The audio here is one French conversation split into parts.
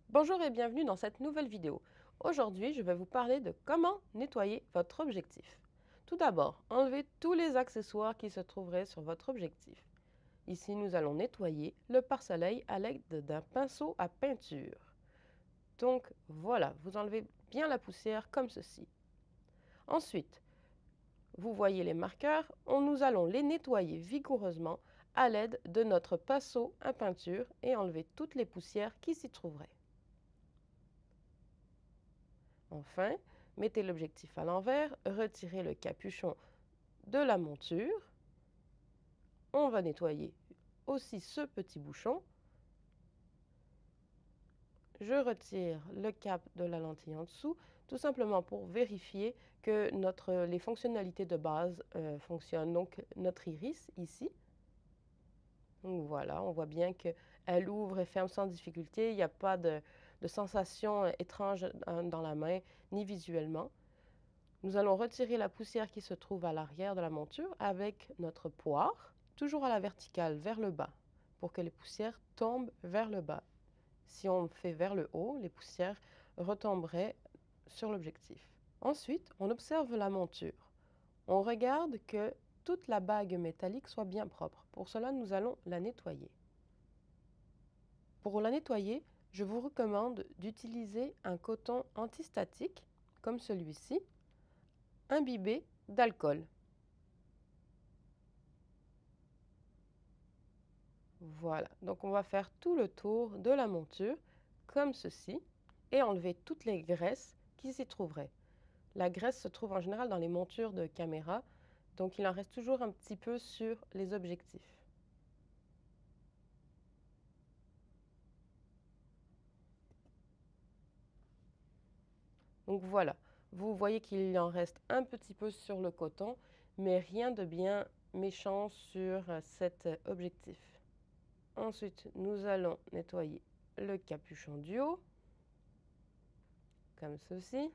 Bonjour et bienvenue dans cette nouvelle vidéo. Aujourd'hui, je vais vous parler de comment nettoyer votre objectif. Tout d'abord, enlevez tous les accessoires qui se trouveraient sur votre objectif. Ici, nous allons nettoyer le pare-soleil à l'aide d'un pinceau à peinture. Donc voilà, vous enlevez bien la poussière comme ceci. Ensuite, vous voyez les marqueurs, nous allons les nettoyer vigoureusement à l'aide de notre pinceau à peinture et enlever toutes les poussières qui s'y trouveraient. Enfin, mettez l'objectif à l'envers, retirez le capuchon de la monture. On va nettoyer aussi ce petit bouchon. Je retire le cap de la lentille en dessous, tout simplement pour vérifier que les fonctionnalités de base fonctionnent. Donc, notre iris ici. Donc voilà, on voit bien qu'elle ouvre et ferme sans difficulté. Il n'y a pas de sensation étrange dans la main, ni visuellement. Nous allons retirer la poussière qui se trouve à l'arrière de la monture avec notre poire, toujours à la verticale vers le bas, pour que les poussières tombent vers le bas. Si on fait vers le haut, les poussières retomberaient sur l'objectif. Ensuite, on observe la monture. On regarde que toute la bague métallique soit bien propre. Pour cela, nous allons la nettoyer. Pour la nettoyer, je vous recommande d'utiliser un coton antistatique, comme celui-ci, imbibé d'alcool. Voilà, donc on va faire tout le tour de la monture, comme ceci, et enlever toutes les graisses qui s'y trouveraient. La graisse se trouve en général dans les montures de caméra, donc il en reste toujours un petit peu sur les objectifs. Donc voilà, vous voyez qu'il en reste un petit peu sur le coton, mais rien de bien méchant sur cet objectif. Ensuite, nous allons nettoyer le capuchon du haut, comme ceci.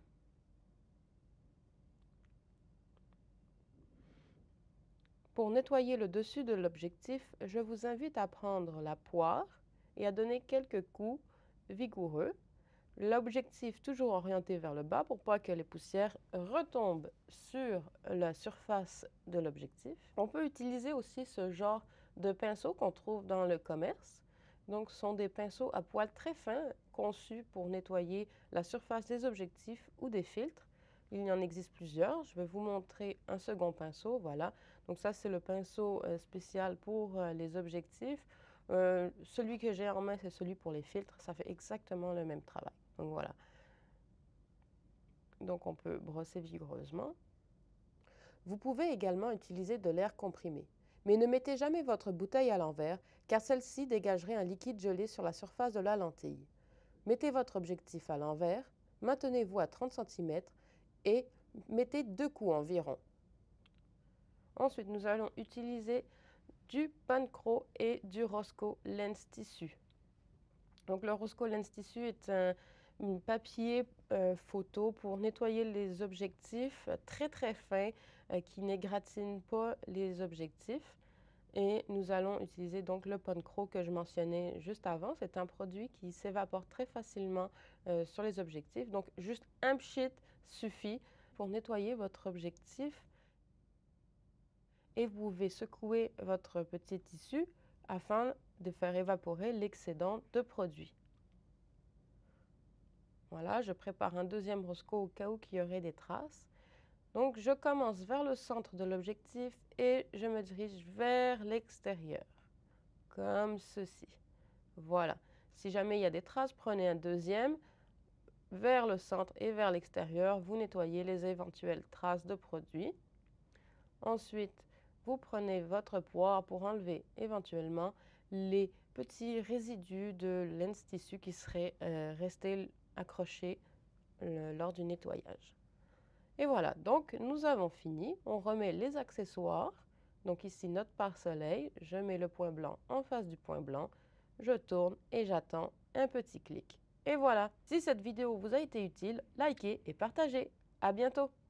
Pour nettoyer le dessus de l'objectif, je vous invite à prendre la poire et à donner quelques coups vigoureux. L'objectif toujours orienté vers le bas pour pas que les poussières retombent sur la surface de l'objectif. On peut utiliser aussi ce genre de pinceau qu'on trouve dans le commerce. Donc, ce sont des pinceaux à poils très fins conçus pour nettoyer la surface des objectifs ou des filtres. Il y en existe plusieurs. Je vais vous montrer un second pinceau. Voilà. Donc ça, c'est le pinceau spécial pour les objectifs. Celui que j'ai en main, c'est celui pour les filtres. Ça fait exactement le même travail. Donc voilà. Donc on peut brosser vigoureusement. Vous pouvez également utiliser de l'air comprimé. Mais ne mettez jamais votre bouteille à l'envers, car celle-ci dégagerait un liquide gelé sur la surface de la lentille. Mettez votre objectif à l'envers, maintenez-vous à 30 cm et mettez 2 coups environ. Ensuite, nous allons utiliser du Pancro et du Rosco Lens Tissu. Donc le Rosco Lens Tissu est un papier photo pour nettoyer les objectifs très très fin qui n'égratine pas les objectifs. Et nous allons utiliser donc le Pancro que je mentionnais juste avant. C'est un produit qui s'évapore très facilement sur les objectifs. Donc juste un pchit suffit pour nettoyer votre objectif. Et vous pouvez secouer votre petit tissu afin de faire évaporer l'excédent de produit. Voilà, je prépare un deuxième Rosco au cas où il y aurait des traces. Donc, je commence vers le centre de l'objectif et je me dirige vers l'extérieur, comme ceci. Voilà. Si jamais il y a des traces, prenez un deuxième vers le centre et vers l'extérieur. Vous nettoyez les éventuelles traces de produit. Ensuite, vous prenez votre poire pour enlever éventuellement les petits résidus de lens tissu qui seraient restés accrochés lors du nettoyage. Et voilà, donc nous avons fini. On remet les accessoires. Donc ici, notre pare-soleil, je mets le point blanc en face du point blanc, je tourne et j'attends un petit clic. Et voilà, si cette vidéo vous a été utile, likez et partagez. À bientôt!